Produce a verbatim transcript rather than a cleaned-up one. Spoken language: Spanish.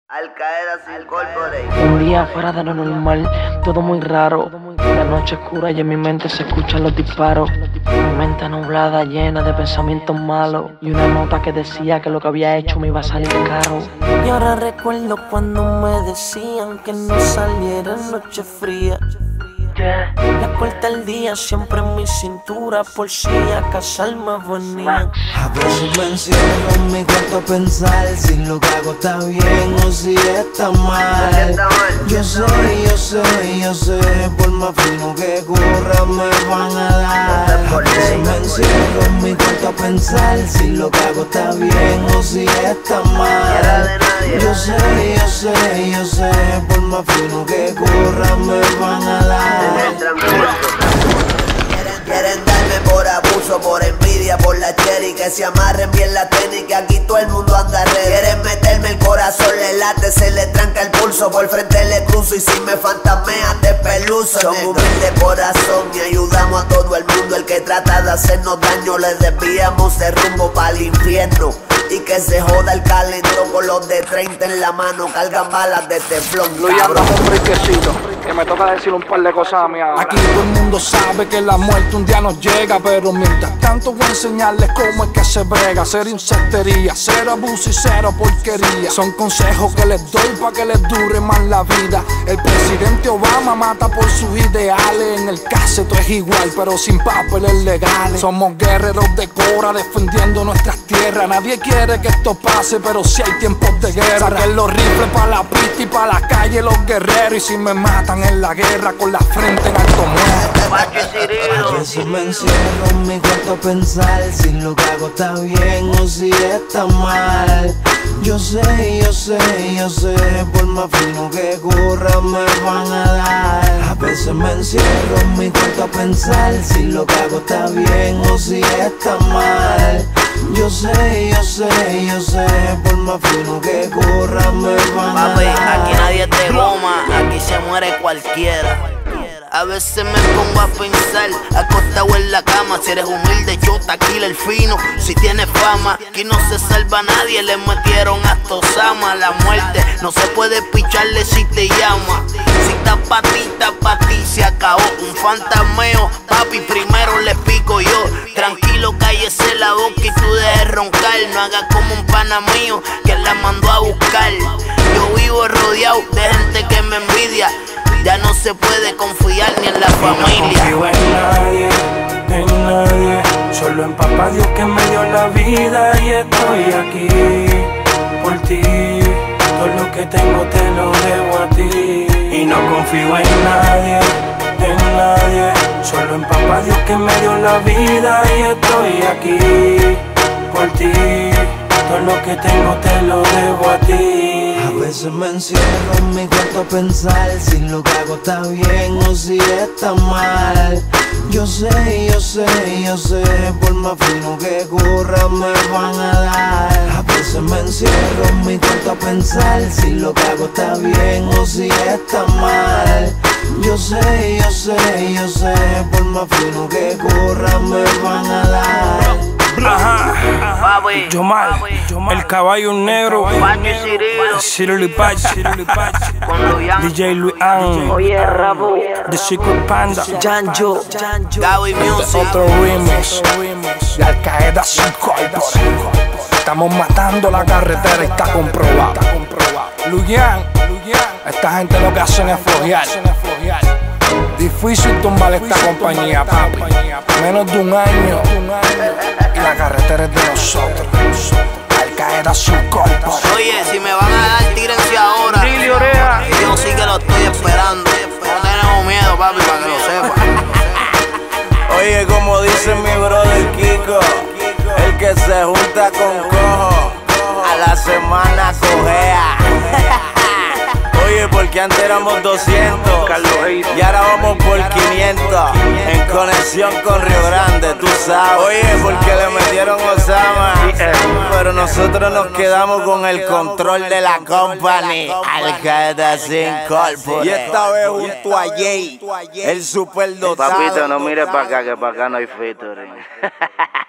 Al caer así el corporate. Un día fuera de lo normal, todo muy raro. La noche oscura y en mi mente se escuchan los disparos. Mi mente nublada, llena de pensamientos malos. Y una nota que decía que lo que había hecho me iba a salir caro. Y ahora recuerdo cuando me decían que no saliera en noche fría. La corta el día siempre en mi cintura por si acaso me venía. A veces me encierro en mi cuarto a pensar si lo que hago está bien o si está mal. Yo sé, yo sé, yo sé, por más fino que corra me van a dar. A veces me encierro en mi cuarto a pensar si lo que hago está bien o si está mal. Yo sé, yo sé, yo sé, por más fino que corra me van a dar. Quieren, quieren darme por abuso, por envidia, por la cherry. Que se amarren bien la tenis, que aquí todo el mundo anda red. Quieren meterme el corazón, le late, se le tranca el pulso. Por frente le cruzo y si me fantasmean te peluzo. Son humilde corazón y ayudamos a todo el mundo. El que trata de hacernos daño le desviamos de rumbo para el infierno. Y que se joda el calentón con los de treinta en la mano. Cargan balas de teflón, Luis, andamos un brinquecito, que me toca decir un par de cosas a mí ahora. Aquí todo el mundo sabe que la muerte un día nos llega, pero mientras tanto voy a enseñarles cómo es que se brega. Cero insectería, cero abuso y cero porquería. Son consejos que les doy pa' que les dure más la vida. El presidente Obama mata por sus ideales. En el caso todo es igual, pero sin papeles legales. Somos guerreros de Cora defendiendo nuestras tierras. Nadie quiere que esto pase, pero si hay tiempos de guerra. Saquen los rifles pa' la pista y pa' la calle los guerreros. Y si me matan en la guerra, con la frente en alto muerto. A veces me encierro en mi cuarto a pensar si lo que hago está bien o si está mal. Yo sé, yo sé, yo sé, por más fino que corra me van a dar. A veces me encierro en mi cuarto a pensar si lo que hago está bien o si está mal. Yo sé, yo sé, yo sé, por más fino que corra me van a dar. Papi, aquí nadie te goma, aquí se muere cualquiera. A veces me pongo a pensar, acostado en la cama. Si eres humilde, chota, killer fino. Si tienes fama, aquí no se salva nadie. Le metieron a Tosama. La muerte no se puede picharle si te llama. Si está pa' ti, está pa' ti, se acabó. Un fantasmeo, papi, primero le pico yo. Tranquilo, cállese la boca y tú dejes roncar. No hagas como un pana mío que la mandó a buscar. Yo vivo rodeado de gente que me envidia. Ya no se puede confiar ni en la familia. No confío en nadie, en nadie. Solo en papá Dios que me dio la vida. Y estoy aquí por ti. Todo lo que tengo te lo debo a ti. Y no confío en nadie, en nadie. Solo en papá Dios que me dio la vida. Y estoy aquí por ti. Todo lo que tengo te lo debo a ti. A veces me encierro en mi cuarto a pensar si lo que hago está bien o si está mal. Yo sé, yo sé, yo sé, por más fino que corra me van a dar. A veces me encierro en mi cuarto a pensar si lo que hago está bien o si está mal. Yo sé, yo sé, yo sé, por más fino que corra me van a dar. Ajá, Yomal, el caballo negro, Cirilo y Pachi, D J Luis Ang, Oye, Rabo, The Secret Panda, Janjo, Gaby Music. otro remix, y Al Qaeda sin cuerpo. Estamos matando la carretera y está comprobado. Luyan, esta gente lo que hacen es flojear. Difícil tumbar esta compañía, papi. Menos de un año y la carretera es de nosotros. Al Qaeda sin cuerpo. Oye, si me van a dar, tírense ahora. Y yo sí que lo estoy esperando. No tenemos miedo, papi, para que lo sepa. Oye, como dice mi brother Kiko, el que se junta con cojo, a la semana cojea. Oye, porque antes éramos doscientos y ahora vamos por quinientos. En conexión con Río Grande, tú sabes. Oye, porque le metieron Osama, pero nosotros nos quedamos con el control de la company. Al Qaeda sin corpo. Y esta vez junto a Jay, el superdotado. Papito, no mires para acá, que para acá no hay featuring.